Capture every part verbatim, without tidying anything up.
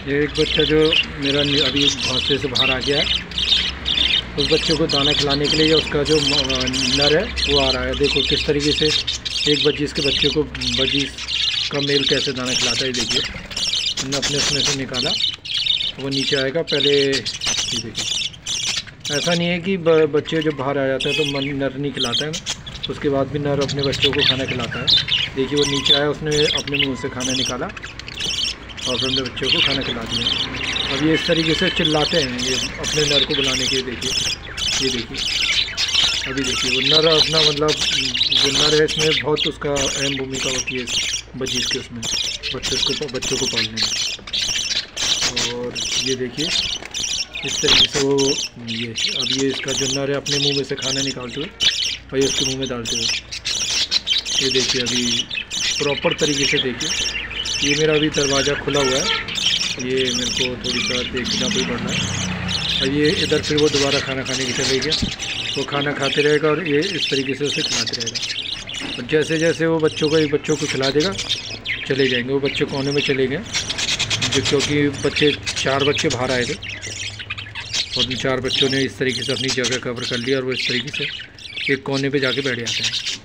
ये एक बच्चा जो मेरा अभी घोंसले से बाहर आ गया है, उस बच्चे को दाना खिलाने के लिए उसका जो नर है वो आ रहा है। देखो किस तरीके से एक बजीज के बच्चे को बजीज का मेल कैसे दाना खिलाता है। देखिए हमने अपने उसमें से निकाला, वो नीचे आएगा। पहले ये देखिए, ऐसा नहीं है कि बच्चे जब बाहर आ जाता है तो नर नहीं खिलाता है, उसके बाद भी नर अपने बच्चों को खाना खिलाता है। देखिए वो नीचे आया, उसने अपने मुँह से खाना निकाला और अपने बच्चों को खाना खिला दिया। अब ये इस तरीके से चिल्लाते हैं ये अपने नर को बुलाने के लिए। देखिए ये देखिए, अभी देखिए वो नर अपना मतलब जो नर है इसमें बहुत उसका अहम भूमिका होती है बजीज के उसमें बच्चों को बच्चों को पालने में। और ये देखिए इस तरीके से वो ये अब ये इसका जो नर है अपने मुँह में से खाना निकालते हुए और ये उसके मुँह में डालते हुए, ये देखिए अभी प्रॉपर तरीके से। देखिए ये मेरा अभी दरवाज़ा खुला हुआ है, ये मेरे को थोड़ी सा देखना भी पड़ना है। और ये इधर फिर वो दोबारा खाना खाने की चले गया, वो खाना खाते रहेगा और ये इस तरीके से उसे खिलाते रहेगा। और जैसे जैसे वो बच्चों को एक बच्चों को खिला देगा चले जाएंगे। वो बच्चे कोने में चले गए जो क्योंकि बच्चे चार बच्चे बाहर आए थे और उन चार बच्चों ने इस तरीके से अपनी जगह कवर कर लिया और वो इस तरीके से एक कोने पे जाके बैठ जाते हैं।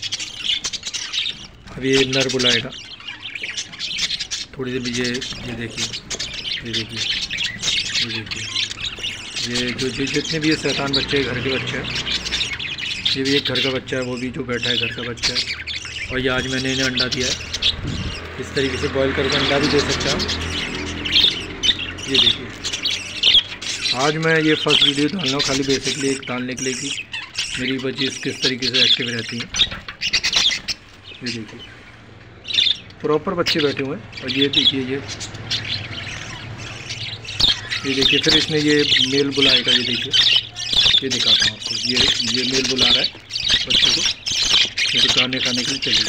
अब ये नर बुलाएगा थोड़ी देर में। ये ये देखिए ये देखिए ये देखिए ये जो जो जितने भी ये शैतान बच्चे घर के बच्चे हैं, ये भी एक घर का बच्चा है, वो भी जो बैठा है घर का बच्चा है। और ये आज मैंने इन्हें अंडा दिया है, इस तरीके से बॉईल करके अंडा भी दे सकता हूँ। ये देखिए आज मैं ये फर्स्ट वीडियो डाल रहा हूँ खाली बेसिकली एक डालने के लिए कि मेरी बच्ची किस तरीके से एक्टिव रहती हैं। ये देखिए प्रॉपर बच्चे बैठे हुए हैं। और ये देखिए ये ये देखिए फिर इसने ये मेल बुलाएगा। ये देखिए ये दिखाता हूँ आपको, ये ये मेल बुला रहा है बच्चे को, ये खाने खाने के लिए चलिए।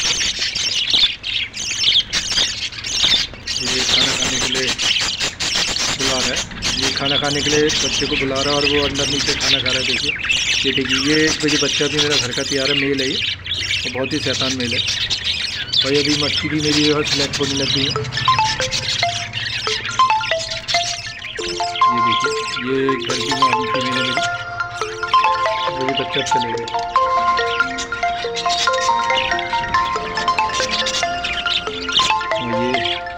ये खाना खाने के लिए बुला रहा है, ये खाना खाने के लिए बच्चे को बुला रहा है और वो अंदर नीचे खाना खा रहा है। देखिए ये देखिए ये एक बजे बच्चा भी मेरा घर का तैयार है, मेल है ये, और बहुत ही शैतान मेल है। और अभी मच्छी भी मेरी यहाँ सिलेक्ट होने लग गई है। ये देखिए ये घर की में अभी फीमेल है मेरी, वो भी बच्चा चले गए। और ये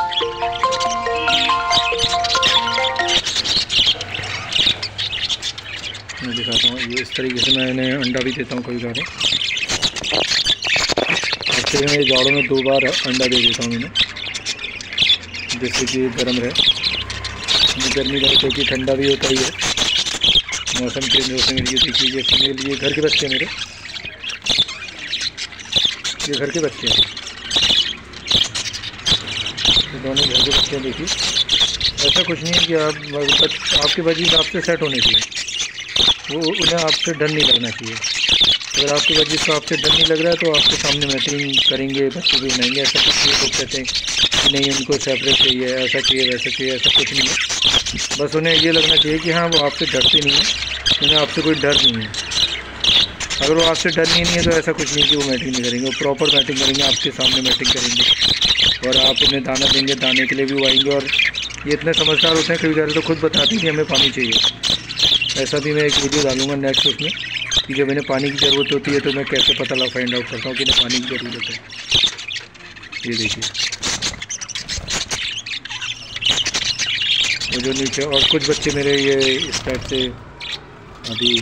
मैं दिखाता हूँ, ये इस तरीके से मैं इन्हें अंडा भी देता हूँ कई बार। हफ्ते में जाड़ों में दो बार अंडा दे देता हूँ इन्हें, जिससे कि गर्म रहे। गर्मी रहे क्योंकि ठंडा भी होता ही है, मौसम चेंज होते हैं। ये देखिए ये फीमेल, ये घर के बच्चे हैं मेरे, ये घर के बच्चे हैं, ये दोनों घर के बच्चे हैं। देखिए ऐसा कुछ नहीं है कि आप आपके वजीज आपसे सेट होने चाहिए, वो उन्हें आपसे डर नहीं लगना चाहिए। अगर आपके वजीज को आपसे डर नहीं लग रहा है तो आपके सामने मैटरिंग करेंगे, बच्चे भी बनाएंगे। ऐसा कुछ नहीं, लोग कहते हैं कि नहीं उनको सेपरेट चाहिए, ऐसा चाहिए वैसा चाहिए, ऐसा कुछ नहीं है। बस उन्हें ये लगना चाहिए कि हाँ वो आपसे डरते नहीं है, उन्हें आपसे कोई डर नहीं है। अगर वो आपसे डर नहीं है तो ऐसा कुछ नहीं कि वो मैटिंग नहीं करेंगे, वो प्रॉपर मैटिंग करेंगे, आपके सामने मैटिंग करेंगे और आप उन्हें दाना देंगे, दाने के लिए भी वो आएंगे। और ये इतने समझदार होते हैं, कभी कभी तो खुद बताते हैं कि हमें पानी चाहिए। ऐसा भी मैं एक वीडियो डालूंगा नेक्स्ट उसमें कि जब इन्हें पानी की ज़रूरत होती है तो मैं कैसे पता लगा फाइंड आउट करता हूँ कि इन्हें पानी की ज़रूरत है। ये देखिए वो जो नीचे और कुछ बच्चे मेरे ये इस टाइप से अभी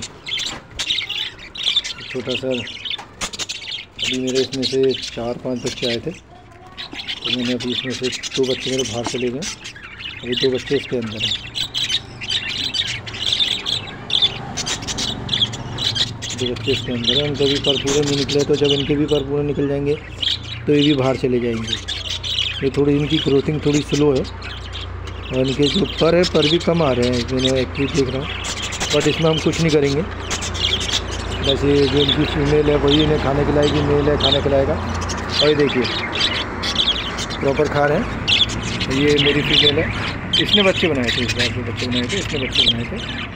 छोटा सा, अभी मेरे इसमें से चार पांच बच्चे आए थे तो मैंने अभी इसमें से दो बच्चे मेरे बाहर चले गए, अभी दो बच्चे इसके अंदर हैं। दो बच्चे इसके अंदर हैं, उनके भी पर पूरे नहीं निकले, तो जब इनके भी पर पूरे निकल जाएंगे तो ये भी बाहर चले जाएंगे। ये थोड़ी इनकी ग्रोथिंग थोड़ी स्लो है और इनके जो पर है पर भी कम आ रहे हैं, मैंने एक्टिव देख रहा हूँ। बट इसमें हम कुछ नहीं करेंगे, बस ये जो इनकी फीमेल है वही इन्हें खाने खिलाएगी, मेल है खाना खिलाएगा। और ये देखिए प्रॉपर खा रहे हैं। ये मेरी फीमेल है, इसने बच्चे बनाए थे, इस बार के बच्चे बनाए थे, इसने बच्चे बनाए थे।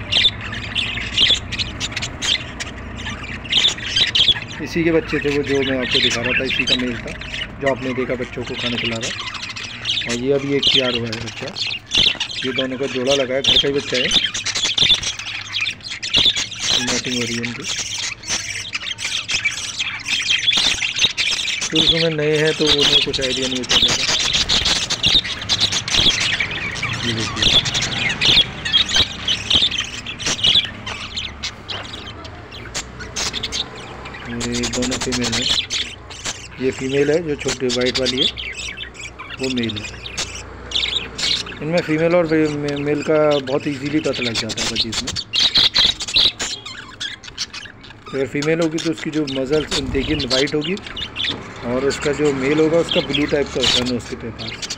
इसी के बच्चे थे वो जो मैं आपको दिखा रहा था, इसी का मेल था जो आपने देखा बच्चों को खाना खिला रहा। और ये अभी एक तैयार हुआ है बच्चा। ये दोनों का जोड़ा लगा है, घर का ही बच्चा है। मैटिंग हो रही है इनकी। शुरू में नए हैं तो उन्हें कुछ आइडिया नहीं होता है। ये देखिए, ये दोनों फीमेल हैं। ये फीमेल है जो छोटी वाइट वाली है, वो मेल है। इनमें फीमेल और मेल का बहुत इजीली पता लग जाता है बच्ची में। अगर फीमेल होगी तो उसकी जो मज़ल देखिए वाइट होगी, और उसका जो मेल होगा उसका ब्लू टाइप का होता है उसके पास।